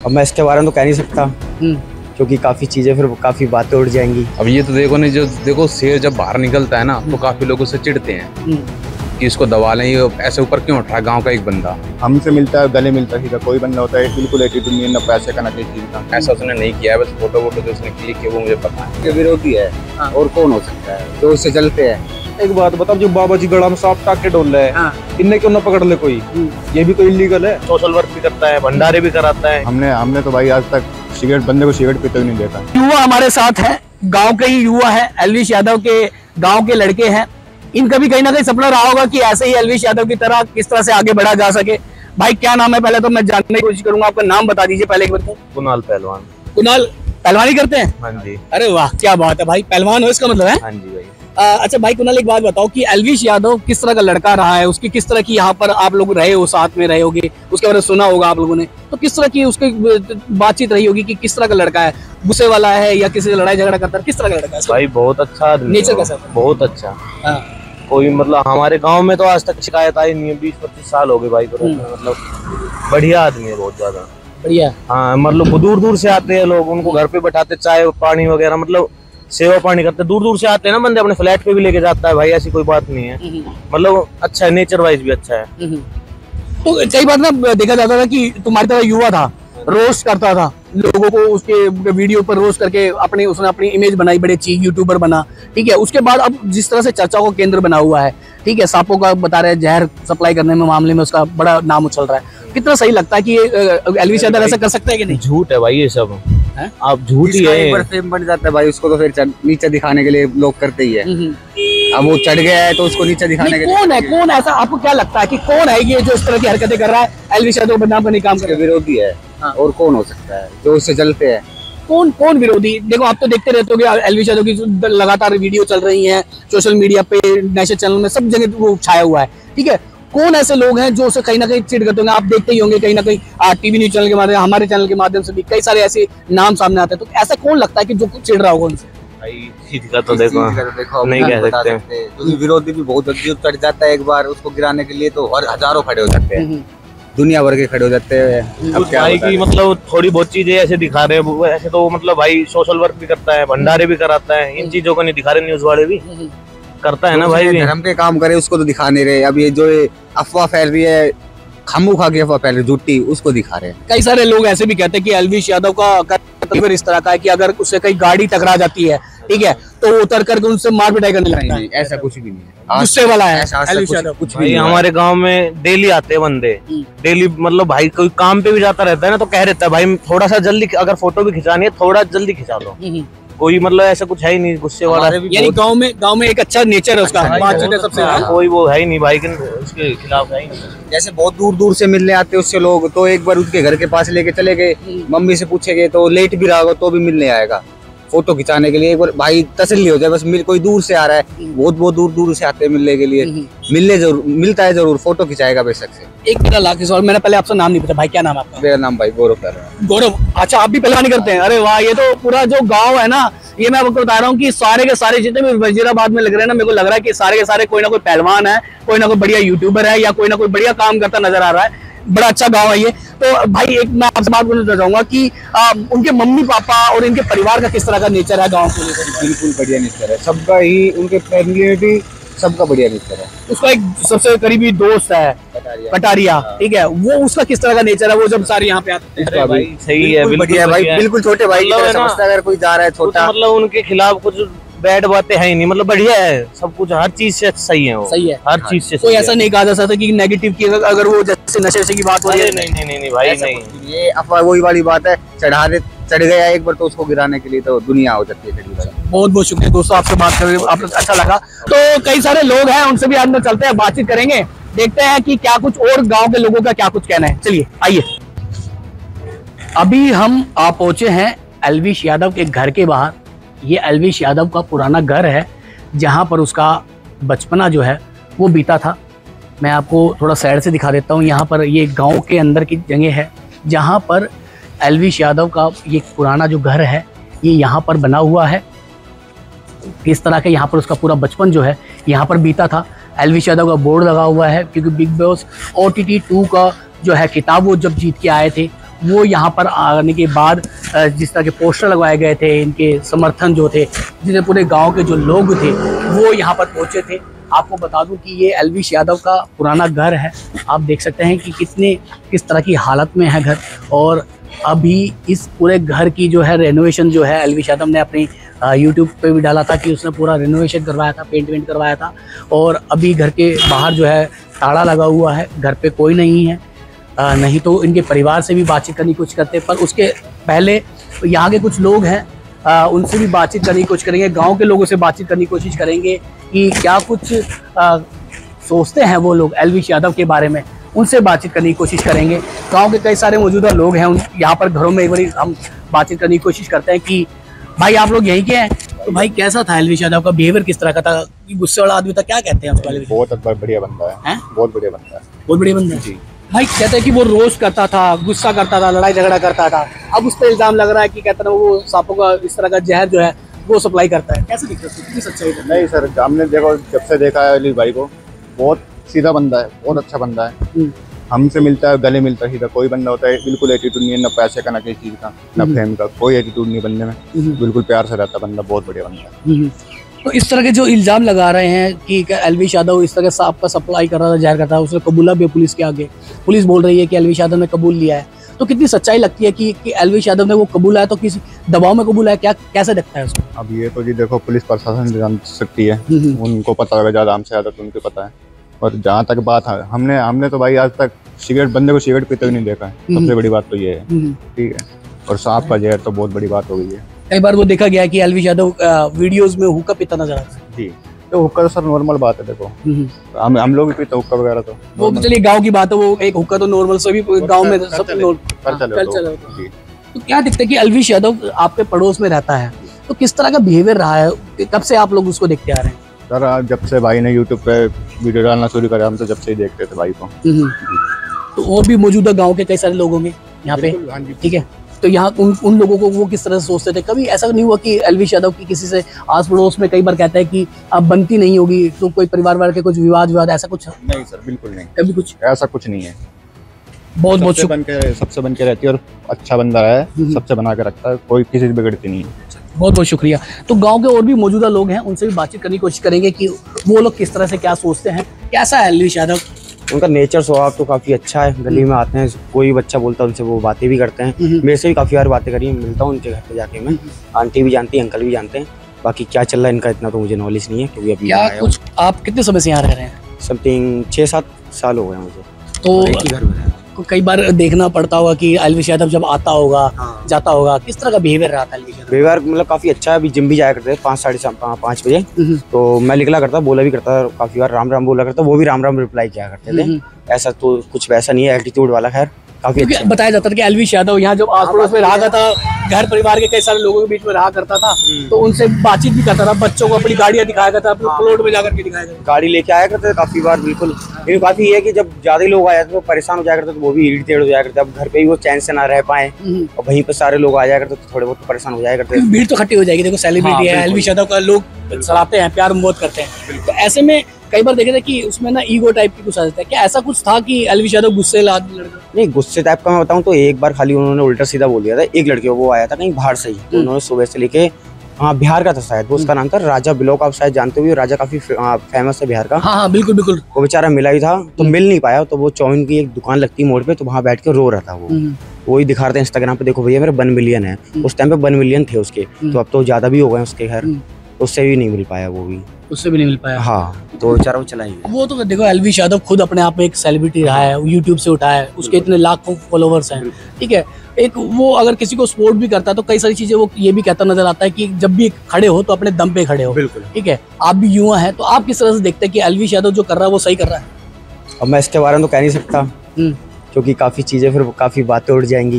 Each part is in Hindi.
अब मैं इसके बारे में तो कह नहीं सकता क्योंकि काफी चीजें फिर काफी बातें उड़ जाएंगी। अब ये तो देखो नहीं, जो देखो शेर जब बाहर निकलता है ना तो काफी लोग उससे चिढ़ते हैं कि इसको दबा लें, ये ऐसे ऊपर क्यों उठ रहा है गाँव का एक बंदा। हमसे मिलता है, गले मिलता है, कोई बंदा होता है बिल्कुल एटीट्यूड नहीं है, ना पैसे का ना किसी चीज का। ऐसा उसने नहीं किया है, बस फोटो वोटो जो उसने क्लिक किया वो मुझे पता है। ये विरोधी है और कौन हो सकता है जो उससे चलते हैं। एक बात बताओ, जो बाबा जी गड़ा में सांप टाक के डोल रहे हैं, इनने क्यों ना पकड़ ले कोई? ये भी तो इलीगल है। सोशल वर्क भी करता है, भंडारे भी कराता है। हमने तो भाई आज तक सिगरेट बंदे को सिगरेट पीते हुए नहीं देखा। युवा हमारे साथ है, गांव के ही युवा है, एल्विश यादव के गांव के लड़के हैं। इनका भी कहीं ना कहीं सपना रहा होगा कि ऐसे ही एल्विश यादव की तरह किस तरह से आगे बढ़ा जा सके। भाई क्या नाम है? पहले तो मैं जानने की कोशिश करूंगा, आपका नाम बता दीजिए पहले एक बार। कुणाल पहलवान। कुणाल पहलवानी करते हैं? हाँ जी। अरे वाह, क्या बात है भाई, पहलवान हो इसका मतलब है? हाँ जी भाई। अच्छा भाई कुणाल, एक बात बताओ कि एल्विश यादव किस तरह का लड़का रहा है, उसकी किस तरह की यहाँ पर आप लोग रहे हो, साथ में रहे होगे, उसके बारे में सुना होगा आप लोगों ने, तो किस तरह की उसकी बातचीत रही होगी कि किस तरह का लड़का है? गुस्से वाला है या किसी से लड़ाई झगड़ा करता है? किस तरह का लड़का है भाई? बहुत अच्छा आदमी, नेचर कैसा? बहुत अच्छा। कोई मतलब हमारे गांव में तो आज तक शिकायत आई नहीं है, 20-25 साल हो गए भाई को। मतलब बढ़िया आदमी है, बहुत ज्यादा बढ़िया। हाँ, मतलब दूर दूर से आते हैं लोग, उनको घर पे बैठाते, चाय पानी वगैरह, मतलब सेवा पानी करते, दूर दूर से आते हैं ना बंदे, अपने फ्लैट पे भी लेके जाता है भाई, ऐसी कोई बात नहीं है। मतलब अच्छा है, नेचर वाइज भी अच्छा है। तो कई बार ना देखा जाता था कि तुम्हारी तरह युवा था, रोस्ट करता था लोगों को, उसके वीडियो पर रोस्ट करके उसने अपनी इमेज बनाई, बड़े अच्छी यूट्यूबर बना, ठीक है। उसके बाद अब जिस तरह से चर्चा को केंद्र बना हुआ है, ठीक है, सांपों का बता रहे हैं, जहर सप्लाई करने में मामले में उसका बड़ा नाम उछल रहा है। कितना सही लगता है कि एल्विश यादव ऐसा कर सकता है कि नहीं? झूठ है भाई ये सब, आप झूठ ही है। एक बार फेम बन जाता है भाई, उसको तो फिर नीचे दिखाने के लिए लोग करते ही है। अब वो चढ़ गया है तो उसको नीचे दिखाने के लिए। कौन ऐसा आपको क्या लगता है कि कौन है ये जो इस तरह की हरकतें कर रहा है? एल्विश यादव बदनाम करने का काम कर रहा है? विरोधी है और कौन हो सकता है जो उससे चलते हैं? कौन विरोधी? देखो आप तो देखते रहते हो एल्विश यादव की लगातार वीडियो चल रही है सोशल मीडिया पे, नेशनल चैनल में, सब जगह वो छाया हुआ है, ठीक है। कौन ऐसे लोग हैं जो उसे कहीं ना कहीं चिढ़ करते होंगे? आप देखते ही होंगे कहीं ना कहीं टीवी न्यूज चैनल के माध्यम, हमारे चैनल के माध्यम से भी कई सारे ऐसे नाम सामने आते हैं। तो ऐसा कौन लगता है कि जो चिढ़ रहा होगा उनसे? तो देखो नहीं कह सकते, क्योंकि विरोधी भी बहुत जल्दी चढ़ जाता है एक बार उसको गिराने के लिए, तो और हजारों खड़े हो जाते हैं, दुनिया भर के खड़े हो जाते हैं। अब क्या भाई की मतलब थोड़ी बहुत चीजें ऐसे दिखा रहे हैं, ऐसे तो मतलब भाई सोशल वर्क भी करता है, भंडारे भी कराता है, इन चीजों को नहीं दिखा रहे, न्यूज वाले भी करता है ना भाई। धर्म के काम करे उसको तो दिखा नहीं रहे। अब ये जो अफवाह फैल रही है, खामोखा की अफवाह फैल रही है झूठी, उसको दिखा रहे हैं। कई सारे लोग ऐसे भी कहते हैं कि एल्विश यादव का फिर इस तरह का है कि अगर उससे कहीं गाड़ी टकरा जाती है, ठीक है, तो वो उतर करके उनसे मार पिटाई करने लगता है। ऐसा कुछ भी नहीं है, गुस्से वाला है एल्विश यादव। कुछ भी हमारे गांव में डेली आते हैं बंदे, डेली, मतलब भाई कोई काम पे भी जाता रहता है ना तो कह रहता है भाई थोड़ा सा जल्दी, अगर फोटो भी खिंचानी है थोड़ा जल्दी खिंचा लो। कोई मतलब ऐसा कुछ है ही नहीं गुस्से वाला, यानी गांव में एक अच्छा नेचर है उसका, बातचीत है सबसे, कोई वो है ही नहीं भाई, उसके खिलाफ है ही नहीं। जैसे बहुत दूर दूर से मिलने आते हैं उससे लोग, तो एक बार उसके घर के पास लेके चले गए, मम्मी से पूछेंगे तो लेट भी रहा होगा तो भी मिलने आएगा फोटो खिंचाने के लिए। एक बार भाई तसल्ली हो जाए, बस कोई दूर से आ रहा है, बहुत दूर से आते हैं मिलने के लिए, मिलता है जरूर, फोटो खिंचाएगा बेशक से। एक मेरा लाख सवाल, मैंने पहले आपसे नाम नहीं पूछा, भाई क्या नाम आपका? मेरा नाम भाई गौरव है। गौरव, अच्छा आप भी पहलवानी करते हैं? अरे वाह, ये तो पूरा जो गाँव है ना, ये मैं आपको बता रहा हूँ कि सारे के सारे जितने भी वजीराबाद में लग रहे हैं ना, मेरे को लग रहा है कि सारे के सारे कोई ना कोई पहलवान है, कोई ना कोई बढ़िया यूट्यूबर है, या कोई ना कोई बढ़िया काम करता नजर आ रहा है। बड़ा अच्छा गांव है ये। तो भाई एक मैं आपसे बात करना चाहूंगा कि उनके मम्मी पापा और इनके परिवार का किस तरह का नेचर है गांव के लिए? बिल्कुल बढ़िया नेचर है सबका ही, उनके फैमिली में भी सबका बढ़िया नेचर है। उसका एक सबसे करीबी दोस्त है कटारिया, ठीक है, वो उसका किस तरह का नेचर है? वो जब सारे यहाँ पे आते हैं भाई सही है, बढ़िया भाई, बिल्कुल छोटे भाई की तरह समझता है, अगर कोई जा रहा है छोटा, मतलब उनके खिलाफ कुछ बैड बातें है ही नहीं, मतलब बढ़िया है सब कुछ, हर चीज से सही है वो, सही है हर चीज से। कोई ऐसा नहीं कहा जा सकता कि नेगेटिव की, अगर वो जैसे नशे की बात हो रही है, नहीं भाई नहीं, ये अफवाह वही वाली बात है, चढ़ गया एक बार तो उसको गिराने के लिए तो दुनिया हो जाती है। बहुत बहुत शुक्रिया दोस्तों, आपसे बात करके आपको अच्छा लगा। तो कई सारे लोग हैं, उनसे भी आज में चलते हैं, बातचीत करेंगे, देखते हैं कि क्या कुछ और गांव के लोगों का क्या कुछ कहना है। चलिए आइए, अभी हम आ पहुंचे हैं एल्विश यादव के घर के बाहर। ये एल्विश यादव का पुराना घर है जहां पर उसका बचपना जो है वो बीता था। मैं आपको थोड़ा साइड से दिखा देता हूं। यहाँ पर ये गांव के अंदर की जगह है जहां पर एल्विश यादव का ये पुराना जो घर है ये यहाँ पर बना हुआ है। किस तरह का यहाँ पर उसका पूरा बचपन जो है यहाँ पर बीता था। एल्विश यादव का बोर्ड लगा हुआ है क्योंकि बिग बॉस OTT 2 का जो है किताब वो जब जीत के आए थे वो यहाँ पर आने के बाद जिस तरह के पोस्टर लगवाए गए थे, इनके समर्थन जो थे, जिसमें पूरे गांव के जो लोग थे वो यहाँ पर पहुँचे थे। आपको बता दूं कि ये एल्विश यादव का पुराना घर है। आप देख सकते हैं कि किस तरह की हालत में है घर, और अभी इस पूरे घर की जो है रेनोवेशन जो है एल्विश यादव ने अपनी यूट्यूब पे भी डाला था कि उसने पूरा रेनोवेशन करवाया था, पेंट वेंट करवाया था। और अभी घर के बाहर जो है ताला लगा हुआ है, घर पे कोई नहीं है। नहीं तो इनके परिवार से भी बातचीत करने की कोशिश करते हैं, पर उसके पहले यहाँ के कुछ लोग हैं उनसे भी बातचीत करने की कोशिश करेंगे, गांव के लोगों से बातचीत करने की कोशिश करेंगे कि क्या कुछ सोचते हैं वो लोग एल्विश यादव के बारे में, उनसे बातचीत करने की कोशिश करेंगे। गांव के कई सारे मौजूदा लोग हैं, यहाँ पर घरों में एक बार हम बातचीत करने की कोशिश करते हैं कि भाई आप लोग यहीं के हैं, तो भाई कैसा था एल्विश यादव का बिहेवियर, किस तरह का था, गुस्से वाला आदमी था, क्या कहते हैं उसको? बहुत बढ़िया बंदा है, बहुत बढ़िया बंदा है, बहुत बढ़िया बंदा है जी। भाई कहते हैं कि वो रोज करता था, गुस्सा करता था, लड़ाई झगड़ा करता था, अब उस पर इल्जाम लग रहा है कि कहते हैं वो सांपों का इस तरह का जहर जो है वो सप्लाई करता है। कैसे दिखता है, कितनी सच्चाई है? नहीं सर, हमने देखो जब से देखा है एल्विश भाई को, बहुत सीधा बंदा है, बहुत अच्छा बंदा है। हमसे मिलता है, गले मिलता है सीधा। कोई बंदा होता है बिल्कुल एटीट्यूड नहीं है, ना पैसे का, ना किसी चीज का, ना फेम का, कोई एटीट्यूड नहीं बंदे में, बिल्कुल प्यार से रहता बंदा, बहुत बढ़िया बंदा है। तो इस तरह के जो इल्जाम लगा रहे हैं कि एल्विश यादव इस तरह सांप का सप्लाई कर रहा था, जहर करता था, उसने कबूला भी पुलिस के आगे, पुलिस बोल रही है कि एल्विश यादव ने कबूल लिया है, तो कितनी सच्चाई लगती है कि एल्विश यादव ने वो कबूला है, तो किसी दबाव में कबूला है, क्या कैसे दिखता है उसको? अब ये तो जी देखो पुलिस प्रशासन जान सकती है, उनको पता होगा ज्यादा हमसे ज्यादा, तो उनको पता है। और जहाँ तक बात है, हमने तो भाई आज तक सिगरेट बंदे को सिगरेट पीते हुए नहीं देखा है, सबसे बड़ी बात तो ये है, ठीक है। और सांप का जहर तो बहुत बड़ी बात हो गई है। कई बार वो देखा गया है कि एल्विश यादव वीडियोस में हुक्का पीता नजर आता है जी। तो हुक्का तो सर नॉर्मल बात है, देखो हम लोग भी पीते हुक्का वगैरह, तो वो चलिए गांव की बात है, वो एक हुक्का तो नॉर्मल सभी गांव में सब तो क्या दिखता है कि एल्विश यादव आपके पड़ोस में रहता है, तो किस तरह का बिहेवियर रहा है, कब से आप लोग उसको देखते आ रहे हैं? सर जब से भाई ने यूट्यूब पे वीडियो डालना शुरू करा, हम तो जब से ही देखते थे भाई को। तो और भी मौजूदा गांव के कई सारे लोग होंगे यहाँ पे, ठीक है। तो यहाँ उन लोगों को वो किस तरह से सोचते थे? कभी ऐसा नहीं हुआ कि एल्विश यादव की किसी से आस पड़ोस में कई बार कहता है कि अब बनती नहीं होगी, तो कोई परिवार वाले के कुछ विवाद ऐसा कुछ? नहीं सर, बिल्कुल नहीं, कभी कुछ ऐसा कुछ नहीं है। बहुत सबसे बन के रहती है, और अच्छा बंदा है, सबसे बना के रखता है, कोई किसी से बिगड़ती नहीं है। बहुत शुक्रिया। तो गांव के और भी मौजूदा लोग हैं, उनसे भी बातचीत करने की कोशिश करेंगे कि वो लोग किस तरह से क्या सोचते हैं, कैसा है एल्विश यादव। उनका नेचर स्वभाव तो काफ़ी अच्छा है, गली में आते हैं, कोई बच्चा बोलता है उनसे वो बातें भी करते हैं, मेरे से भी काफ़ी बार बातें करी, मिलता हूँ उनके घर पे जाके मैं, आंटी भी जानती है, अंकल भी जानते हैं। बाकी क्या चल रहा है इनका इतना तो मुझे नॉलेज नहीं है, क्योंकि अभी क्या कुछ आप कितने समय से यहाँ रह रहे हैं? समथिंग 6-7 साल हो गए मुझे। तो घर में कई बार देखना पड़ता होगा कि एल्विश यादव जब आता होगा, जाता होगा, किस तरह का बिहेवियर रहा था एल्विश यादव? बिहेवियर मतलब काफ़ी अच्छा है। अभी जिम भी जाया करते हैं 5-5:30 बजे, तो मैं निकला करता, बोला भी करता, काफ़ी बार राम राम बोला करता, वो भी राम राम रिप्लाई किया करते थे। ऐसा तो कुछ वैसा नहीं है, एटीट्यूड वाला खैर काफी अच्छा। बताया जाता था कि एल्विश यादव यहाँ जब आस पड़ोस में रहा करता, घर परिवार के कई सारे लोगों के बीच में रहा करता था, तो उनसे बातचीत भी करता था, बच्चों को अपनी गाड़ियाँ दिखाया करता, अपने प्लॉट में जाकर के दिखाया करता, गाड़ी लेके आया करते थे काफी बार। बिल्कुल, लेकिन काफी है कि जब ज्यादा लोग आ जाते तो परेशान हो जाया करते, तो वो भी इरिटेट हो जाया करते। अब घर पे ही वो चैन से ना रह पाए और वहीं पे सारे लोग आ जाया करते, तो थोड़े बहुत परेशान हो जाया करते। भीड़ तो खट्टी हो जाएगी, देखो सेलिब्रिटी है एल्विश यादव का, लोग सराहते हैं, प्यार मोहब्बत करते हैं, तो ऐसे में कई बार देखे थे कि उसमें ना ईगो टाइप की कुछ आ जाता है। क्या ऐसा कुछ था कि एल्विश यादव गुस्से आदमी लड़का? नहीं, गुस्से टाइप का मैं बताऊं तो एक बार खाली उन्होंने उल्टा सीधा बोल दिया था। एक लड़के वो आया था कहीं बाहर से ही, तो उन्होंने सुबह से लेके, हाँ बिहार का था शायद, वो उसका नाम था राजा ब्लॉक, आप शायद जानते हो, राजा काफी फेमस है बिहार का। हाँ बिल्कुल बिल्कुल। वो बेचारा मिला ही था, तो मिल नहीं पाया, तो वो चाउमीन की एक दुकान लगती है मोड़ पे, तो वहाँ बैठ के रो रहा था वो। वही दिखा रहे थे इंस्टाग्राम पे, देखो भैया मेरे 1 मिलियन है। उस टाइम पे 1 मिलियन थे उसके, तो अब तो ज्यादा भी हो गए उसके। घर उससे भी नहीं मिल पाया, वो भी उससे भी नहीं मिल पाया। हाँ, तो बेचारा वो चला ही गया। वो तो देखो एल्विश यादव खुद अपने आप में एक सेलिब्रिटी रहा है, यूट्यूब से उठा है, उसके इतने लाखों फॉलोवर्स हैं, ठीक है। एक वो अगर किसी को सपोर्ट भी करता है तो कई सारी चीजें वो ये भी कहता नजर आता है कि जब भी खड़े हो तो अपने दम पे खड़े हो। बिल्कुल, ठीक है। आप भी युवा हैं, तो आप किस तरह से देखते हैं कि एल्विश यादव जो कर रहा है वो सही कर रहा है? अब मैं इसके बारे में तो कह नहीं सकता, क्योंकि काफी चीजें फिर काफी बातें उड़ जाएंगी,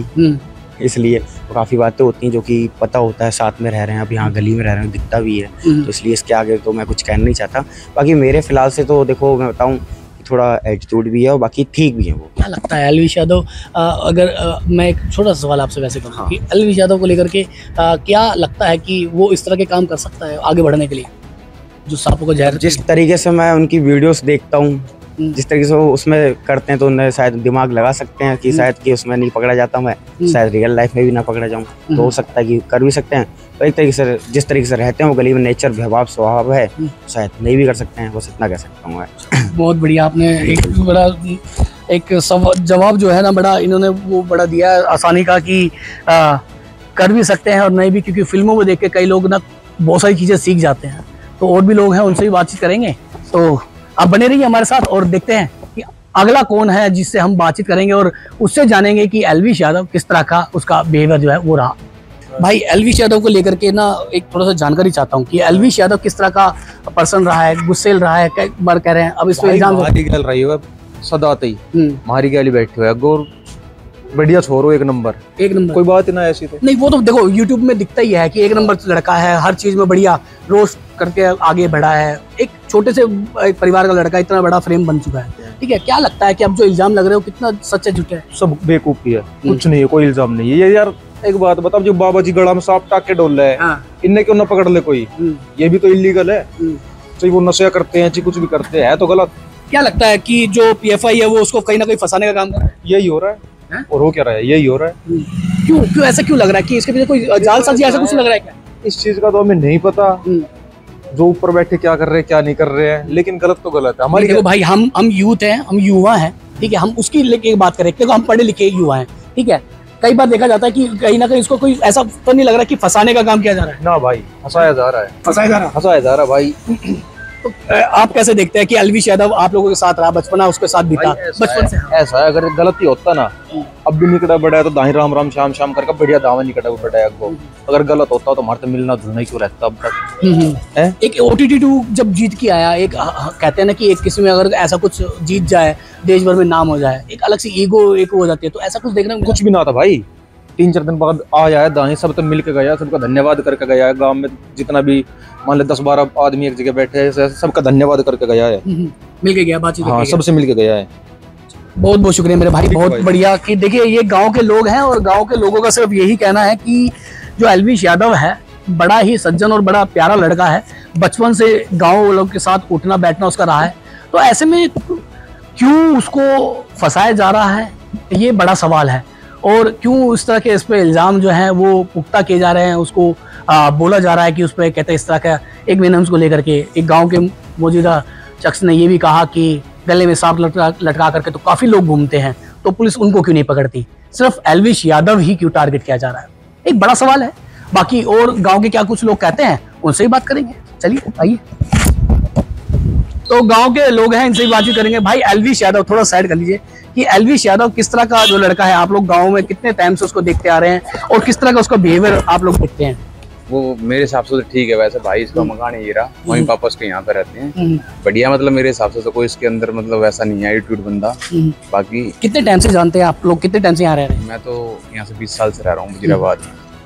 इसलिए काफ़ी बातें होती हैं जो कि पता होता है, साथ में रह रहे हैं, अब यहाँ गली में रह रहे हैं, दिखता भी है, तो इसलिए इसके आगे तो मैं कुछ कहना नहीं चाहता। बाकी मेरे फिलहाल से तो देखो मैं बताऊँ, थोड़ा एटीट्यूड भी है और बाकी ठीक भी है। वो क्या लगता है एल्विश यादव, अगर मैं एक छोटा सा सवाल आपसे वैसे करूँ कि एल्विश यादव को लेकर के क्या लगता है कि वो इस तरह के काम कर सकता है आगे बढ़ने के लिए, जो सांपों को जहर? जिस तरीके से मैं उनकी वीडियोस देखता हूँ, जिस तरीके से वो उसमें करते हैं तो उन्हें शायद दिमाग लगा सकते हैं कि शायद कि उसमें नहीं पकड़ा जाता मैं, शायद रियल लाइफ में भी ना पकड़ा जाऊँ, तो हो सकता है कि कर भी सकते हैं। तो एक तरीके से जिस तरीके से रहते हैं वो गली में नेचर स्वभाव है, शायद नहीं भी कर सकते हैं, बस इतना कह सकता हूँ मैं। बहुत बढ़िया, आपने एक बड़ा एक जवाब जो है ना बड़ा इन्होंने वो बड़ा दिया है आसानी का कि कर भी सकते हैं और नहीं भी, क्योंकि फिल्मों में देख के कई लोग ना बहुत सारी चीज़ें सीख जाते हैं। तो और भी लोग हैं, उनसे भी बातचीत करेंगे, तो आप बने रहिए हमारे साथ और देखते हैं कि अगला कौन है जिससे हम बातचीत करेंगे और उससे जानेंगे कि एल्विश यादव किस तरह का उसका बिहेवियर जो है वो रहा। भाई एल्विश यादव को लेकर के ना एक थोड़ा सा जानकारी चाहता हूँ कि एल्विश यादव किस तरह का पर्सन रहा है, गुस्सेल रहा है, कई बार कह रहे हैं अब इस पे इल्जाम रही है सदाते ही मारी गली बैठे हुए गोर बढ़िया छोरो, एक नंबर कोई बात ना ऐसी तो नहीं। वो तो देखो यूट्यूब में दिखता ही है कि एक नंबर लड़का है, हर चीज में बढ़िया रोस्ट करके आगे बढ़ा है। एक छोटे से एक परिवार का लड़का इतना बड़ा फ्रेम बन चुका है, ठीक है। क्या लगता है कि अब जो इल्जाम लग रहे हो कितना सच है झूठ है? सब बेवकूफी है, कुछ नहीं है, कोई इल्जाम नहीं है। ये यार एक बात बता, जो बाबा जी गला में सांप टाक के डोल रहे हैं, इनने क्यों ना पकड़ ले कोई? ये भी तो इलीगल है। चाहे वो नशा करते हैं चाहे कुछ भी करते हैं, तो गलत। क्या लगता है कि जो पीएफआई है वो उसको कहीं ना कहीं फंसाने का काम कर रहा है? यही हो रहा है और हो क्या रहा है, यही हो रहा है। क्यों ऐसा क्यों लग रहा है कि इसके पीछे कोई जालसाजी ऐसा कुछ लग रहा है क्या? इस चीज का तो हमें नहीं पता, जो ऊपर बैठे क्या कर रहे हैं क्या नहीं कर रहे हैं, लेकिन गलत तो गलत है। हमारी देखो भाई, हम यूथ हैं, हम युवा हैं, ठीक है। हम उसकी लेके बात करें, देखो हम पढ़े लिखे युवा हैं, ठीक है। कई बार देखा जाता है कि कहीं ना कहीं इसको कोई ऐसा तो नहीं लग रहा कि फंसाने का काम किया जा रहा है? ना भाई, फंसाया जा रहा है भाई। तो आप कैसे देखते हैं कि एल्विश यादव आप लोगों के साथ रहा, बचपना उसके साथ बीता, बचपन से? ऐसा है, अगर गलती होता ना, अब भी निकटा बड़ा है तो दाही राम राम शाम शाम करके बढ़िया दावा निकटा बड़ा है। अगर गलत होता तो हमारे तो मिलना जुलना ही क्यों रहता अब तक। एक OTT2 जब जीत के आया, एक कहते हैं ना कि एक किसी में अगर ऐसा कुछ जीत जाए, देश भर में नाम हो जाए, एक अलग सी ईगो एक हो जाती है, तो ऐसा कुछ देखने में कुछ भी ना था भाई। 3-4 दिन बाद आया है दाही, सब तो मिल के गया, सबका धन्यवाद करके गया है। गांव में जितना भी मान ले 10-12 आदमी एक जगह बैठे हैं, सबका धन्यवाद करके गया है, मिल के गया, बातचीत। हाँ, सबसे मिल के गया है। बहुत बहुत शुक्रिया मेरे भाई, बहुत बढ़िया। कि देखिए ये गांव के लोग हैं और गांव के लोगों का सिर्फ यही कहना है कि जो एल्विश यादव है बड़ा ही सज्जन और बड़ा प्यारा लड़का है, बचपन से गाँव लोग के साथ उठना बैठना उसका रहा है। तो ऐसे में क्यों उसको फंसाया जा रहा है, ये बड़ा सवाल है। और क्यों इस तरह के इस पे इल्ज़ाम जो हैं वो पुख्ता किए जा रहे हैं, उसको बोला जा रहा है कि उस पर कहते हैं इस तरह का। एक महीने को लेकर के एक गांव के मौजूदा शख्स ने ये भी कहा कि गले में सांप लटका करके तो काफ़ी लोग घूमते हैं, तो पुलिस उनको क्यों नहीं पकड़ती, सिर्फ एल्विश यादव ही क्यों टारगेट किया जा रहा है? एक बड़ा सवाल है। बाकी और गाँव के क्या कुछ लोग कहते हैं उनसे ही बात करेंगे, चलिए आइए। तो गांव के लोग हैं, इनसे भी बातचीत करेंगे। भाई एल्विश यादव थोड़ा साइड कर लीजिए, कि एल्विश यादव किस तरह का जो लड़का है, आप लोग गांव में कितने टाइम से उसको देखते आ रहे हैं और किस तरह का उसका बिहेवियर आप लोग देखते हैं? वो मेरे हिसाब से तो ठीक है। वैसे भाई इसका मकान ही रहा, मम्मी पापा उसके यहाँ पे रहते हैं, बढ़िया। मतलब मेरे हिसाब से तो कोई इसके अंदर मतलब वैसा नहीं है एटीट्यूड बंदा। बाकी कितने टाइम से जानते हैं आप लोग, कितने टाइम से यहाँ रह रहे हैं? मैं तो यहाँ से 20 साल से रह रहा हूँ वजीराबाद।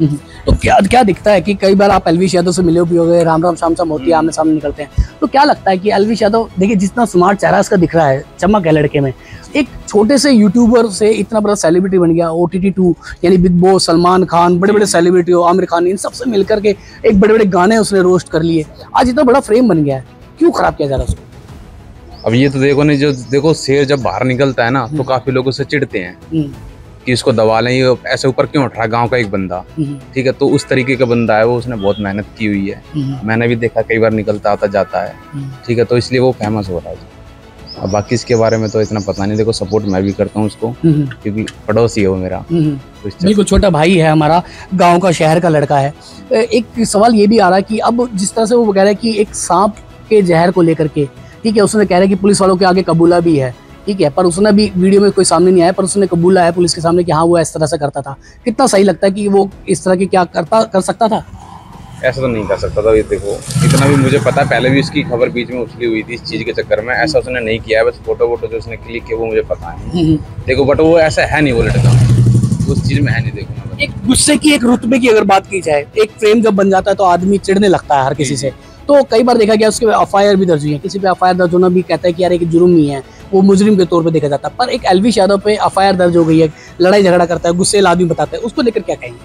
तो क्या दिखता है कि कई बार आप एल्विश यादव से मिले भी हो गए, राम राम शाम शाम होती है, आमने सामने निकलते हैं, तो क्या लगता है कि एल्विश यादव, देखिए जितना स्मार्ट चेहरा इसका दिख रहा है, चमक है लड़के में, एक छोटे से यूट्यूबर से इतना बड़ा सेलिब्रिटी बन गया। OTT2 यानी बिग बॉस, सलमान खान, बड़े बड़े सेलिब्रिटी हो, आमिर खान, इन सबसे मिलकर के एक बड़े बड़े गाने उसने रोस्ट कर लिए, आज इतना बड़ा फ्रेम बन गया है, क्यों खराब किया जा रहा है उसको? अब ये तो देखो नहीं, जो देखो शेर जब बाहर निकलता है ना तो काफी लोग उससे चिढ़ते हैं कि इसको दबा लें, ये ऐसे ऊपर क्यों उठ रहा है गांव का एक बंदा, ठीक है। तो उस तरीके का बंदा है वो, उसने बहुत मेहनत की हुई है, मैंने भी देखा कई बार निकलता आता जाता है, ठीक है। तो इसलिए वो फेमस हो रहा है। अब बाकी इसके बारे में तो इतना पता नहीं। देखो सपोर्ट मैं भी करता हूँ उसको, क्योंकि पड़ोसी है वो मेरा। बिल्कुल छोटा भाई है हमारा, गाँव का शहर का लड़का है। एक सवाल ये भी आ रहा है कि अब जिस तरह से वो कह रहा है कि एक सांप के जहर को लेकर के, ठीक है, उसने कह रहा है कि पुलिस वालों के आगे कबूला भी है, ठीक है, पर उसने भी वीडियो में कोई सामने नहीं आया, पर उसने कबूला है पुलिस के सामने कि हाँ वो इस तरह से करता था। कितना सही लगता है कि वो इस तरह की क्या कर सकता था? ऐसा तो नहीं कर सकता था। ये देखो इतना भी मुझे पता है, पहले भी इसकी खबर बीच में उछली हुई थी इस चीज के चक्कर में। ऐसा उसने नहीं किया है, बस फोटो वोटो जो उसने क्लिक किया वो मुझे पता है। देखो बट वो ऐसा है नहीं, वो लड़का उस चीज में है नहीं। देखो एक गुस्से की, एक रुतबे की अगर बात की जाए, एक फ्रेम जब बन जाता है तो आदमी चिढ़ने लगता है हर किसी से। तो कई बार देखा गया उसके FIR भी दर्ज हुई है, किसी पे FIR दर्ज होना भी कहता है कि यार एक जुर्म ही है, वो मुजरिम के तौर पे देखा जाता है। पर एक एल्विश यादव पे FIR दर्ज हो गई है, लड़ाई झगड़ा करता है, गुस्सेल आदमी बताता है, उसको लेकर क्या कहेंगे?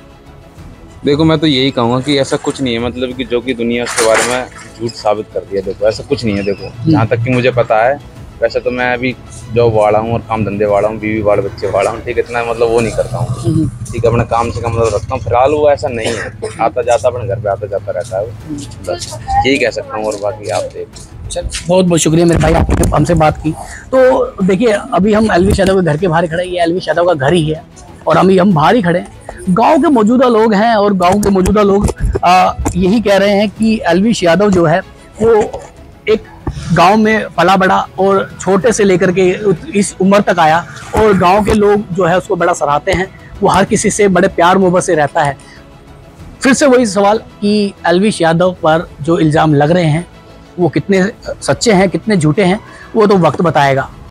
देखो मैं तो यही कहूँगा कि ऐसा कुछ नहीं है, मतलब कि जो कि दुनिया उसके बारे में झूठ साबित कर दिया। देखो ऐसा कुछ नहीं है। देखो जहाँ तक कि मुझे पता है वैसे तो मैं अभी जॉब वाला हूँ और काम धंधे वाला हूँ, बीवी वाले बच्चे वाला हूँ, ठीक है, इतना मतलब वो नहीं करता हूँ, ठीक है, अपने काम से कम मतलब रखता हूँ। फिलहाल वो ऐसा नहीं है, आता जाता अपने घर पे आता जाता रहता है वो, बस यही कह सकता हूँ। और बाकी आप देख। बहुत बहुत शुक्रिया मेरे भाई, आपने हमसे बात की। तो देखिए अभी हम एल्विश यादव के घर के बाहर खड़े हैं, ये एल्विश यादव का घर ही है और हम बाहर ही खड़े हैं। गांव के मौजूदा लोग हैं और गांव के मौजूदा लोग यही कह रहे हैं कि एल्विश यादव जो है वो एक गांव में पला बड़ा और छोटे से लेकर के इस उम्र तक आया और गांव के लोग जो है उसको बड़ा सराहते हैं। वो हर किसी से बड़े प्यार मोहब्बत से रहता है। फिर से वही सवाल कि एल्विश यादव पर जो इल्ज़ाम लग रहे हैं वो कितने सच्चे हैं कितने झूठे हैं वो तो वक्त बताएगा।